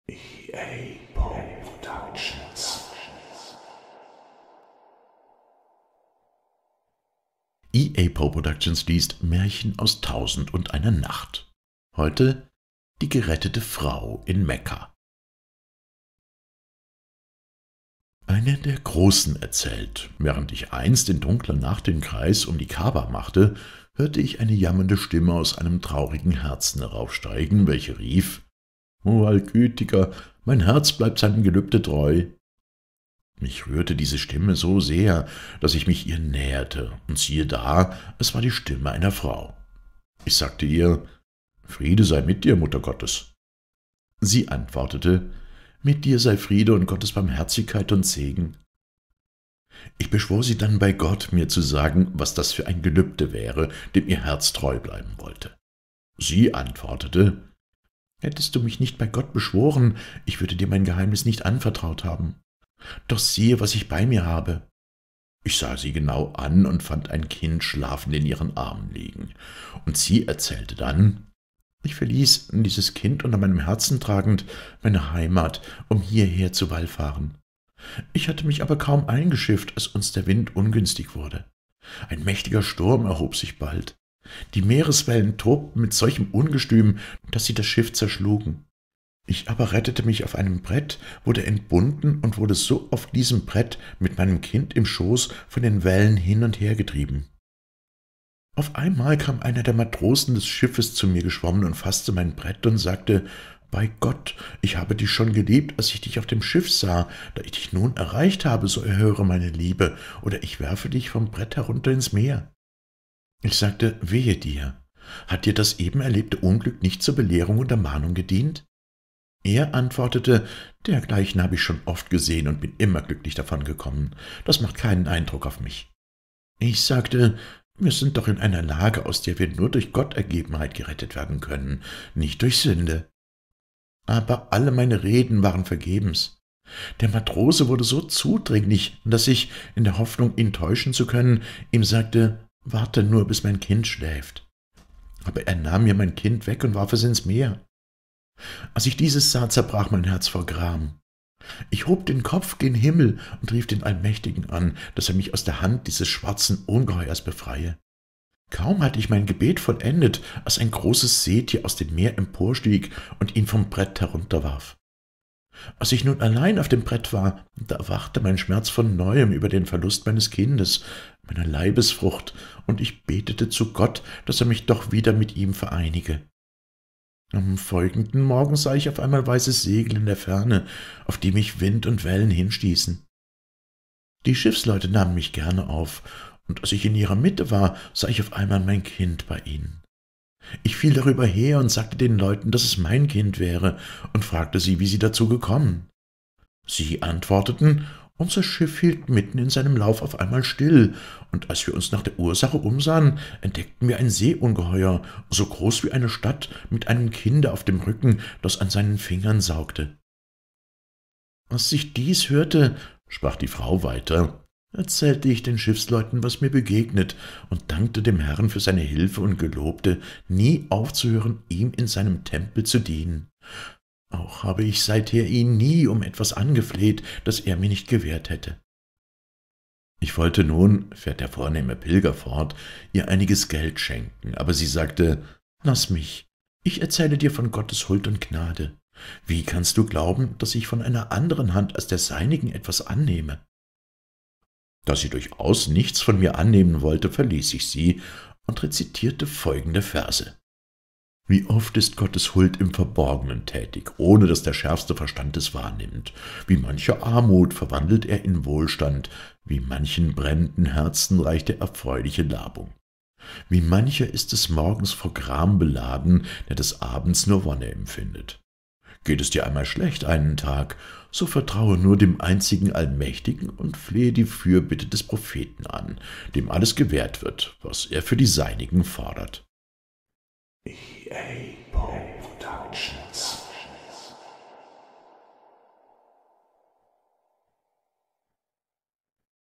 EA Poe Productions. EA Poe Productions liest Märchen aus Tausend und einer Nacht. Heute die gerettete Frau in Mekka. Eine der Großen erzählt: Während ich einst in dunkler Nacht den Kreis um die Kaaba machte, hörte ich eine jammernde Stimme aus einem traurigen Herzen heraufsteigen, welche rief: »O Allgütiger, mein Herz bleibt seinem Gelübde treu.« Mich rührte diese Stimme so sehr, dass ich mich ihr näherte, und siehe da, es war die Stimme einer Frau. Ich sagte ihr: »Friede sei mit dir, Mutter Gottes.« Sie antwortete: »Mit dir sei Friede und Gottes Barmherzigkeit und Segen.« Ich beschwor sie dann bei Gott, mir zu sagen, was das für ein Gelübde wäre, dem ihr Herz treu bleiben wollte. Sie antwortete: »Hättest du mich nicht bei Gott beschworen, ich würde dir mein Geheimnis nicht anvertraut haben. Doch siehe, was ich bei mir habe.« Ich sah sie genau an und fand ein Kind schlafend in ihren Armen liegen. Und sie erzählte dann: »Ich verließ, dieses Kind unter meinem Herzen tragend, meine Heimat, um hierher zu wallfahren. Ich hatte mich aber kaum eingeschifft, als uns der Wind ungünstig wurde. Ein mächtiger Sturm erhob sich bald. Die Meereswellen tobten mit solchem Ungestüm, dass sie das Schiff zerschlugen. Ich aber rettete mich auf einem Brett, wurde entbunden und wurde so auf diesem Brett mit meinem Kind im Schoß von den Wellen hin und her getrieben. Auf einmal kam einer der Matrosen des Schiffes zu mir geschwommen und faßte mein Brett und sagte: »Bei Gott, ich habe dich schon geliebt, als ich dich auf dem Schiff sah. Da ich dich nun erreicht habe, so erhöre meine Liebe, oder ich werfe dich vom Brett herunter ins Meer.« Ich sagte: »Wehe dir! Hat dir das eben erlebte Unglück nicht zur Belehrung und Ermahnung gedient?« Er antwortete: »Dergleichen habe ich schon oft gesehen und bin immer glücklich davon gekommen. Das macht keinen Eindruck auf mich.« Ich sagte: »Wir sind doch in einer Lage, aus der wir nur durch Gottergebenheit gerettet werden können, nicht durch Sünde.« Aber alle meine Reden waren vergebens. Der Matrose wurde so zudringlich, dass ich, in der Hoffnung, ihn täuschen zu können, ihm sagte: »Warte nur, bis mein Kind schläft.« Aber er nahm mir mein Kind weg und warf es ins Meer. Als ich dieses sah, zerbrach mein Herz vor Gram. Ich hob den Kopf gen Himmel und rief den Allmächtigen an, dass er mich aus der Hand dieses schwarzen Ungeheuers befreie. Kaum hatte ich mein Gebet vollendet, als ein großes Seetier aus dem Meer emporstieg und ihn vom Brett herunterwarf. Als ich nun allein auf dem Brett war, da erwachte mein Schmerz von neuem über den Verlust meines Kindes, meiner Leibesfrucht, und ich betete zu Gott, dass er mich doch wieder mit ihm vereinige. Am folgenden Morgen sah ich auf einmal weiße Segel in der Ferne, auf die mich Wind und Wellen hinstießen. Die Schiffsleute nahmen mich gerne auf, und als ich in ihrer Mitte war, sah ich auf einmal mein Kind bei ihnen. Ich fiel darüber her und sagte den Leuten, dass es mein Kind wäre, und fragte sie, wie sie dazu gekommen. Sie antworteten: »Unser Schiff hielt mitten in seinem Lauf auf einmal still, und als wir uns nach der Ursache umsahen, entdeckten wir ein Seeungeheuer, so groß wie eine Stadt, mit einem Kinde auf dem Rücken, das an seinen Fingern saugte.« Als ich dies hörte, sprach die Frau weiter, erzählte ich den Schiffsleuten, was mir begegnet, und dankte dem Herrn für seine Hilfe und gelobte, nie aufzuhören, ihm in seinem Tempel zu dienen. Auch habe ich seither ihn nie um etwas angefleht, das er mir nicht gewährt hätte. Ich wollte nun, fährt der vornehme Pilger fort, ihr einiges Geld schenken, aber sie sagte: »Lass mich, ich erzähle dir von Gottes Huld und Gnade. Wie kannst du glauben, dass ich von einer anderen Hand als der seinigen etwas annehme?« Da sie durchaus nichts von mir annehmen wollte, verließ ich sie und rezitierte folgende Verse: »Wie oft ist Gottes Huld im Verborgenen tätig, ohne dass der schärfste Verstand es wahrnimmt. Wie manche Armut verwandelt er in Wohlstand, wie manchen brennenden Herzen reicht er erfreuliche Labung. Wie mancher ist des Morgens vor Gram beladen, der des Abends nur Wonne empfindet. Geht es dir einmal schlecht einen Tag, so vertraue nur dem einzigen Allmächtigen und flehe die Fürbitte des Propheten an, dem alles gewährt wird, was er für die Seinigen fordert.« EA